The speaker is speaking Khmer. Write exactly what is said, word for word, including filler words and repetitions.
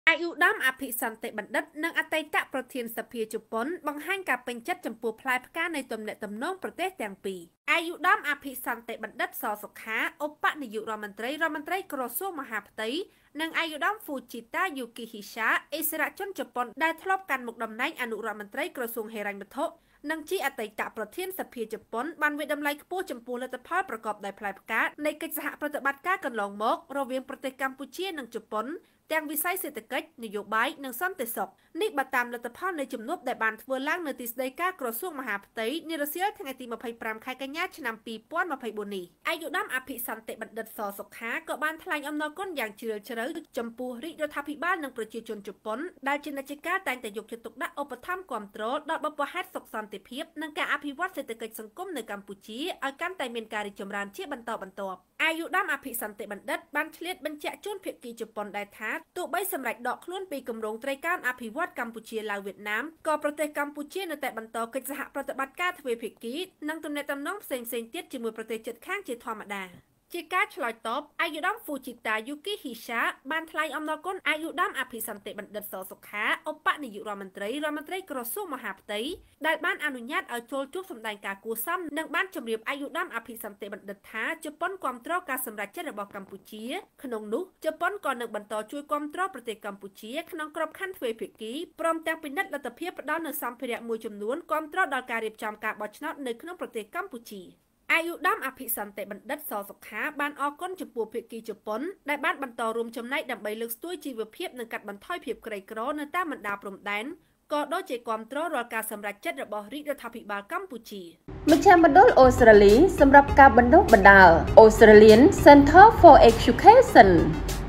អាយុដំអភិសន្តិបណ្ឌិតនិងអតីតប្រធានសភាជប៉ុនបង្ហាញការពេញចិត្តចំពោះផ្លែផ្កានៃទំនាក់ទំនងប្រទេសទាំងពីរអាយុដំអភិសន្តិបណ្ឌិតសសុខាឧបនាយករដ្ឋមន្ត្រីរដ្ឋមន្ត្រីក្រសួងមហាផ្ទៃនិងអាយុដំហ្វូជីតាយូគីហ៊ីសាអិសរាជជនជប៉ុនដែលធ្លាប់កាន់មុខតំណែងអនុរដ្ឋមន្ត្រីក្រសួងហិរញ្ញវត្ថុនិងជាអតីតប្រធានសភាជប៉ុនបានវិតម្លៃខ្ពស់ចំពោះលទ្ធផលប្រកបដោយផ្លែផ្កានៃកិច្ចសហប្រតិបត្តិការកន្លងមករវាងប្រទេសកម្ពុជានិងជប៉ុនទាំងវិស័យសេដ្ឋកិច្ចនយោបាយនិងសន្តិសុខនេះបើតាមលទ្ធផលនៃជំនួបដែលបានធ្វើឡើងនៅទីស្តីការក្រសួងមហាផ្ទៃនារសៀលថ្ងៃទីម្ភៃប្រាំខែកញ្ញាឆ្នាំពីរពាន់ម្ភៃបួននេះអាយុដំអភិសន្តិបណ្ឌិតសសុខាក៏បានថ្លែងអំណរគុណយ៉ាងជ្រាលជ្រៅចំពោះរាជរដ្ឋាភិបាលនិងប្រជាជនជប៉ុនដែលជានិច្ចកាលតែងតែយកចិត្តទុកដាក់ឧបត្ថម្ភគ្រប់គ្រងដល់បបហេតុសុខសន្តិភាពនិងការអភិវឌ្ឍសេដ្ឋកិច្ចសង្គមនៅកម្ពុជាឲ្យកាន់តែមានការរីកចម្រើនជាបន្តបន្ទាប់អាយុដំអភិសន្តិបណ្ឌិតបានឆ្លៀតបញ្ជាក់ជូនភាគីជប៉ុនដែរថាទោះបីសម្រេចដកខ្លួនពីគម្រោងត្រីកោណអភិវឌ្ឍកម្ពុជាឡាវវៀតណាមក៏ប្រទេសកម្ពុជានៅតែបន្តកិច្ចសហប្រតិបត្តិការទ្វេភាគីនិងទំនាក់ទំនងផ្សេងៗទៀតជាមួយប្រទេសជិតខាងជាធម្មតាជាការឆ្លើយតបអាយុដំហ្វូជីតាយូគីហ៊ីសាបានថ្លែងអំណរគុណអាយុដំអភិសន្តិបណ្ឌិតសសុខាឧបនាយករដ្ឋមន្ត្រីរដ្ឋមន្ត្រីក្រសួងមហាផ្ទៃដែលបានអនុញ្ញាតឲ្យចូលជួបសម្ដែងការគួរសមនិងបានជម្រាបអាយុដំអភិសន្តិបណ្ឌិតថាជប៉ុនគាំទ្រការសម្រេចចិត្តរបស់កម្ពុជាក្នុងនោះជប៉ុនក៏នឹងបន្តជួយគាំទ្រប្រទេសកម្ពុជាក្នុងក្របខ័ណ្ឌទ្វេភាគីព្រមទាំងពិនិត្យលទ្ធភាពផ្ដល់នូវសម្ភារៈមួយចំនួនគាំទ្រដល់ការរៀបចំការបោះឆ្នោតនៅក្នុងប្រទេសកម្ពុជាអាយុដំអភិសន្តិបណ្ឌិតសសុខាបានអរគុណចំពោះភាគីជប៉ុនដែលបានបន្តរួមចំណែកដើម្បីលើកស្ទួយជីវភាពនិងកាត់បន្ថយភាពក្រីក្រនៅតាមបណ្ដាព្រំដែនក៏ដូចជាគាំទ្ររាល់ការសម្រេចចិត្តរបស់រាជរដ្ឋាភិបាលកម្ពុជាមជ្ឈមណ្ឌលអូស្ត្រាលីសម្រាប់ការបណ្ដុះបណ្ដាល Australian Center for Education